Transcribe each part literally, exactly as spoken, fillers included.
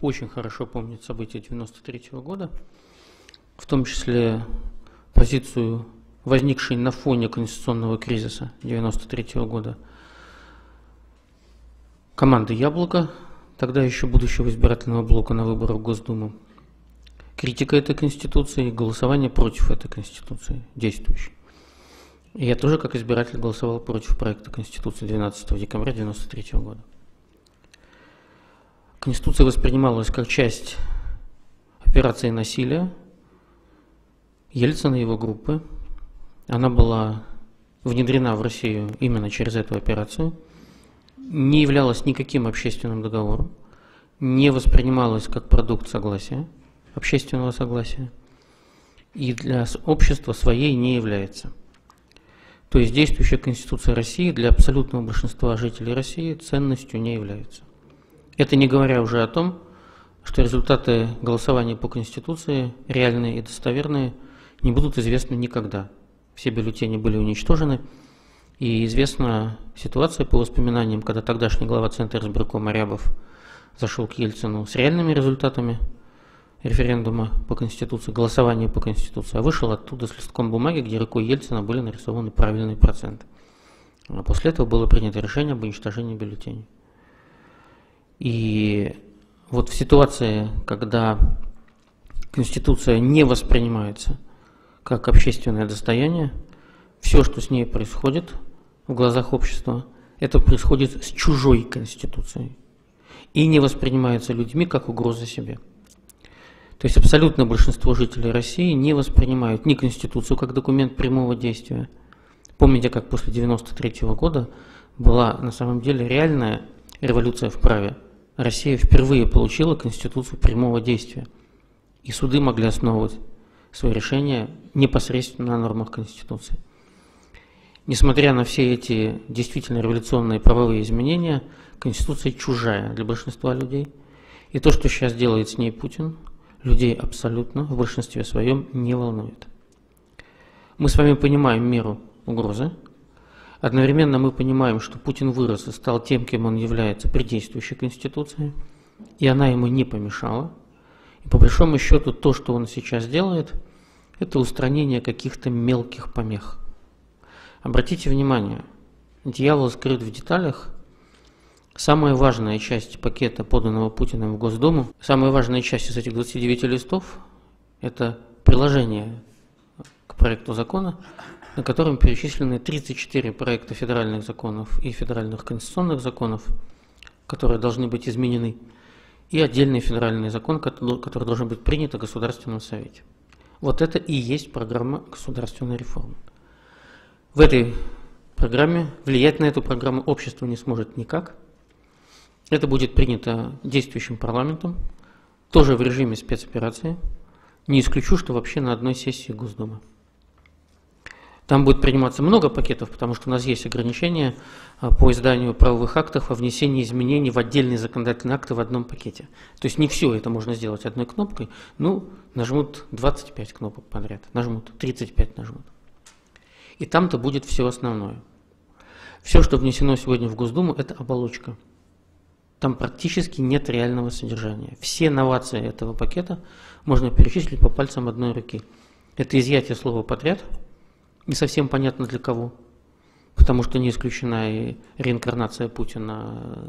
очень хорошо помнит события девяносто третьего года, в том числе позицию, возникшей на фоне конституционного кризиса девяносто третьего года команды «Яблоко», тогда еще будущего избирательного блока на выборах в Госдуму, критика этой Конституции и голосование против этой Конституции, действующей. И я тоже, как избиратель, голосовал против проекта Конституции двенадцатого декабря девяносто третьего года. Конституция воспринималась как часть операции насилия Ельцина и его группы. Она была внедрена в Россию именно через эту операцию, не являлась никаким общественным договором, не воспринималась как продукт согласия, общественного согласия, и для общества своей не является. То есть действующая Конституция России для абсолютного большинства жителей России ценностью не является. Это не говоря уже о том, что результаты голосования по Конституции, реальные и достоверные, не будут известны никогда. Все бюллетени были уничтожены, и известна ситуация по воспоминаниям, когда тогдашний глава Центра избиркома Рябов зашел к Ельцину с реальными результатами референдума по Конституции, голосования по Конституции, а вышел оттуда с листком бумаги, где рукой Ельцина были нарисованы правильные проценты. А после этого было принято решение об уничтожении бюллетеней. И вот в ситуации, когда Конституция не воспринимается как общественное достояние, все, что с ней происходит в глазах общества, это происходит с чужой Конституцией и не воспринимается людьми как угроза себе. То есть абсолютное большинство жителей России не воспринимают ни Конституцию как документ прямого действия. Помните, как после девяносто третьего года была на самом деле реальная революция в праве. Россия впервые получила Конституцию прямого действия, и суды могли основывать свои решения непосредственно на нормах Конституции. Несмотря на все эти действительно революционные правовые изменения, Конституция чужая для большинства людей. И то, что сейчас делает с ней Путин, людей абсолютно в большинстве своем не волнует. Мы с вами понимаем меру угрозы. Одновременно мы понимаем, что Путин вырос и стал тем, кем он является при действующей Конституции, и она ему не помешала. И по большому счету то, что он сейчас делает, это устранение каких-то мелких помех. Обратите внимание, дьявол скрыт в деталях. Самая важная часть пакета, поданного Путиным в Госдуму, самая важная часть из этих двадцати девяти листов – это приложение к проекту закона, на котором перечислены тридцать четыре проекта федеральных законов и федеральных конституционных законов, которые должны быть изменены, и отдельный федеральный закон, который должен быть принят в Государственном Совете. Вот это и есть программа государственной реформы. В этой программе, влиять на эту программу общество не сможет никак. Это будет принято действующим парламентом, тоже в режиме спецоперации. Не исключу, что вообще на одной сессии Госдумы. Там будет приниматься много пакетов, потому что у нас есть ограничения по изданию правовых актов о внесении изменений в отдельные законодательные акты в одном пакете. То есть не все это можно сделать одной кнопкой, ну, нажмут двадцать пять кнопок подряд, нажмут тридцать пять нажмут. И там-то будет все основное. Все, что внесено сегодня в Госдуму, это оболочка. Там практически нет реального содержания. Все новации этого пакета можно перечислить по пальцам одной руки. Это изъятие слова «подряд», не совсем понятно для кого, потому что не исключена и реинкарнация Путина.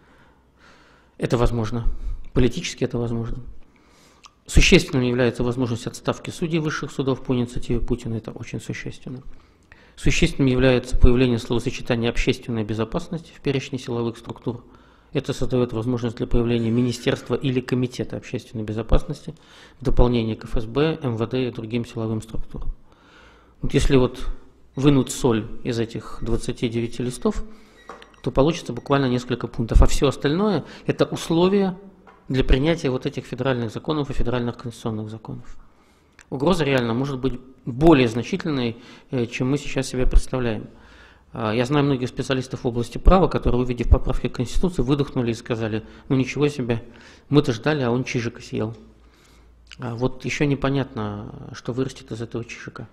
Это возможно. Политически это возможно. Существенным является возможность отставки судей высших судов по инициативе Путина. Это очень существенно. Существенным является появление словосочетания «общественная безопасность» в перечне силовых структур. Это создает возможность для появления министерства или комитета общественной безопасности в дополнение к эф эс бэ, эм вэ дэ и другим силовым структурам. Вот если вот вынуть соль из этих двадцати девяти листов, то получится буквально несколько пунктов. А все остальное – это условия для принятия вот этих федеральных законов и федеральных конституционных законов. Угроза реально может быть более значительной, чем мы сейчас себе представляем. Я знаю многих специалистов в области права, которые, увидев поправки к Конституции, выдохнули и сказали: ну ничего себе, мы-то ждали, а он чижика съел. А вот еще непонятно, что вырастет из этого чижика.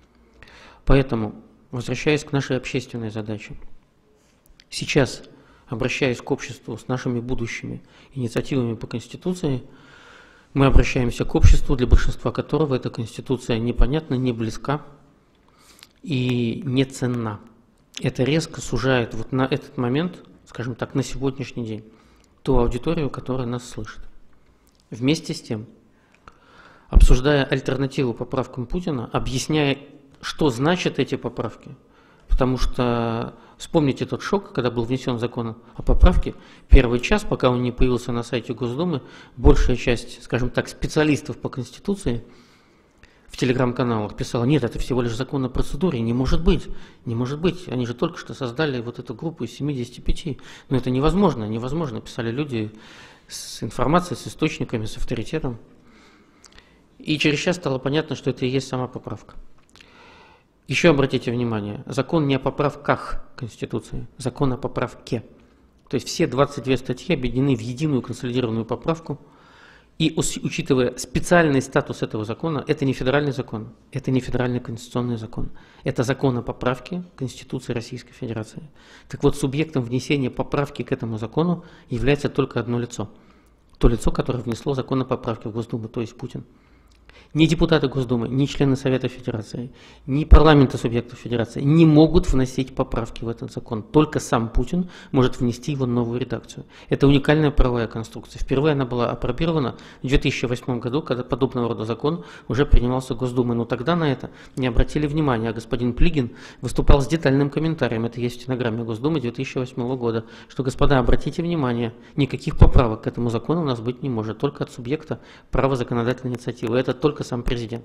Поэтому, возвращаясь к нашей общественной задаче, сейчас обращаясь к обществу с нашими будущими инициативами по Конституции, мы обращаемся к обществу, для большинства которого эта Конституция непонятна, не близка и не ценна. Это резко сужает вот на этот момент, скажем так, на сегодняшний день, ту аудиторию, которая нас слышит. Вместе с тем, обсуждая альтернативу поправкам Путина, объясняя, что значат эти поправки, потому что вспомните тот шок, когда был внесен закон о поправке, первый час, пока он не появился на сайте Госдумы, большая часть, скажем так, специалистов по Конституции в телеграм-каналах писала: нет, это всего лишь закон о процедуре, не может быть, не может быть, они же только что создали вот эту группу из семидесяти пяти, но это невозможно, невозможно, писали люди с информацией, с источниками, с авторитетом. И через час стало понятно, что это и есть сама поправка. Еще обратите внимание, закон не о поправках Конституции, закон о поправке. То есть все двадцать две статьи объединены в единую консолидированную поправку. И учитывая специальный статус этого закона, это не федеральный закон, это не федеральный конституционный закон. Это закон о поправке Конституции Российской Федерации. Так вот, субъектом внесения поправки к этому закону является только одно лицо. То лицо, которое внесло закон о поправке в Госдуму, то есть Путин. Ни депутаты Госдумы, ни члены Совета Федерации, ни парламента субъектов Федерации не могут вносить поправки в этот закон. Только сам Путин может внести его новую редакцию. Это уникальная правовая конструкция. Впервые она была апробирована в две тысячи восьмом году, когда подобного рода закон уже принимался Госдумой. Но тогда на это не обратили внимания. А господин Плигин выступал с детальным комментарием, это есть в стенограмме Госдумы две тысячи восьмого года, что, господа, обратите внимание, никаких поправок к этому закону у нас быть не может, только от субъекта права законодательной инициативы. Это только сам президент.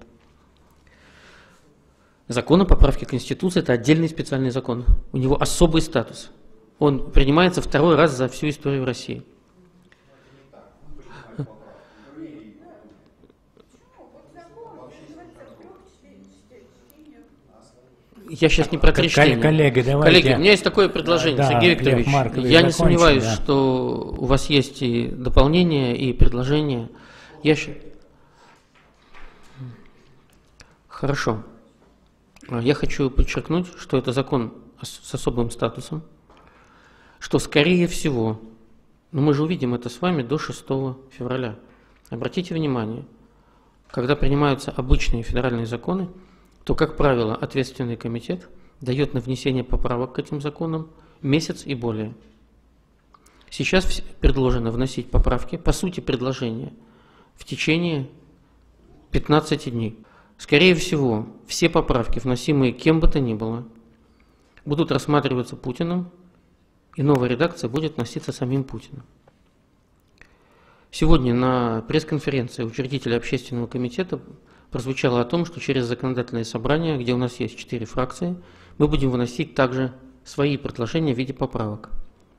Закон о поправке Конституции – это отдельный специальный закон. У него особый статус. Он принимается второй раз за всю историю России. Я сейчас не про три чтения. Коллеги, давайте. Коллеги, у меня есть такое предложение, да, Сергей Викторович. Маркович, я не сомневаюсь, да. что у вас есть и дополнения, и предложения. Я считаю... Хорошо. Я хочу подчеркнуть, что это закон с особым статусом, что скорее всего, но мы же увидим это с вами до шестого февраля. Обратите внимание, когда принимаются обычные федеральные законы, то, как правило, ответственный комитет дает на внесение поправок к этим законам месяц и более. Сейчас предложено вносить поправки, по сути предложения, в течение пятнадцати дней. Скорее всего, все поправки, вносимые кем бы то ни было, будут рассматриваться Путиным, и новая редакция будет носиться самим Путиным. Сегодня на пресс-конференции учредителя общественного комитета прозвучало о том, что через законодательное собрание, где у нас есть четыре фракции, мы будем выносить также свои предложения в виде поправок.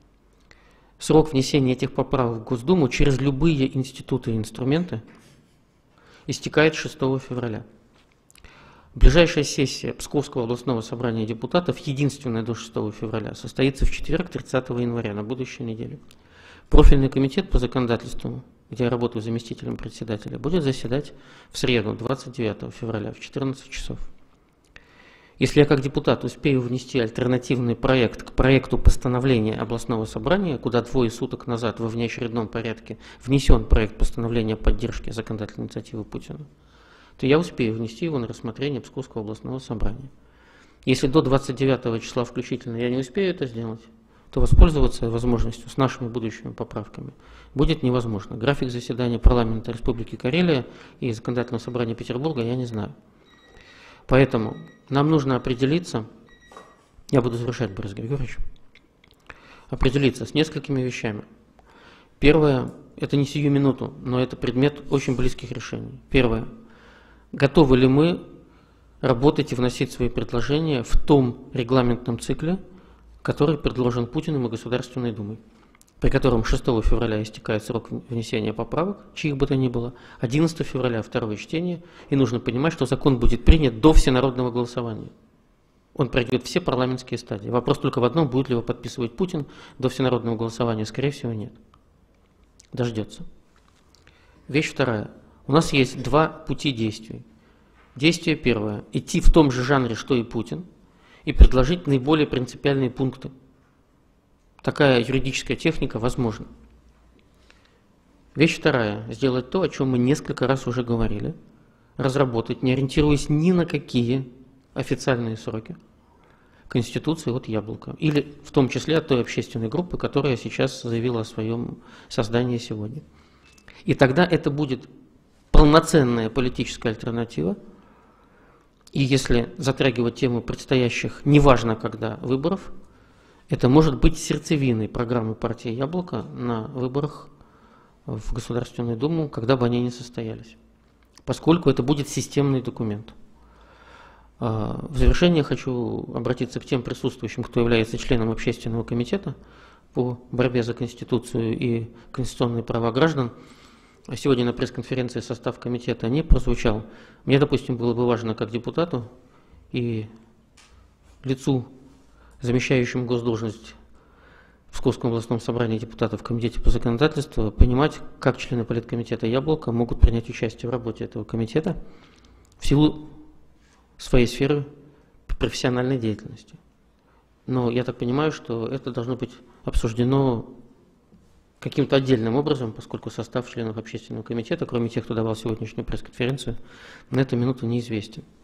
Срок внесения этих поправок в Госдуму через любые институты и инструменты истекает шестого февраля. Ближайшая сессия Псковского областного собрания депутатов, единственная до шестого февраля, состоится в четверг, тридцатого января, на будущей неделе. Профильный комитет по законодательству, где я работаю заместителем председателя, будет заседать в среду, двадцать девятого февраля, в четырнадцать часов. Если я как депутат успею внести альтернативный проект к проекту постановления областного собрания, куда двое суток назад во внеочередном порядке внесен проект постановления о поддержке законодательной инициативы Путина, то я успею внести его на рассмотрение Псковского областного собрания. Если до двадцать девятого числа включительно я не успею это сделать, то воспользоваться возможностью с нашими будущими поправками будет невозможно. График заседания парламента Республики Карелия и законодательного собрания Петербурга я не знаю. Поэтому нам нужно определиться, я буду завершать, Борис Григорьевич, определиться с несколькими вещами. Первое, это не сию минуту, но это предмет очень близких решений. Первое. Готовы ли мы работать и вносить свои предложения в том регламентном цикле, который предложен Путиным и Государственной Думой, при котором шестого февраля истекает срок внесения поправок, чьих бы то ни было, одиннадцатого февраля второе чтение, и нужно понимать, что закон будет принят до всенародного голосования. Он пройдет все парламентские стадии. Вопрос только в одном, будет ли его подписывать Путин до всенародного голосования. Скорее всего, нет. Дождется. Вещь вторая. У нас есть два пути действий. Действие первое. Идти в том же жанре, что и Путин, и предложить наиболее принципиальные пункты. такая юридическая техника возможна. Вещь вторая. Сделать то, о чем мы несколько раз уже говорили. Разработать, не ориентируясь ни на какие официальные сроки, Конституции от Яблока. Или в том числе от той общественной группы, которая сейчас заявила о своем создании сегодня. И тогда это будет полноценная политическая альтернатива. И если затрагивать тему предстоящих, неважно когда, выборов, это может быть сердцевиной программы партии «Яблоко» на выборах в Государственную Думу, когда бы они ни состоялись, поскольку это будет системный документ. В завершение хочу обратиться к тем присутствующим, кто является членом Общественного комитета по борьбе за Конституцию и конституционные права граждан. Сегодня на пресс-конференции состав комитета не прозвучал. Мне, допустим, было бы важно как депутату и лицу, замещающему госдолжность в Псковском областном собрании депутатов в Комитете по законодательству, понимать, как члены политкомитета «Яблоко» могут принять участие в работе этого комитета в силу своей сферы профессиональной деятельности. Но я так понимаю, что это должно быть обсуждено каким-то отдельным образом, поскольку состав членов общественного комитета, кроме тех, кто давал сегодняшнюю пресс-конференцию, на эту минуту неизвестен.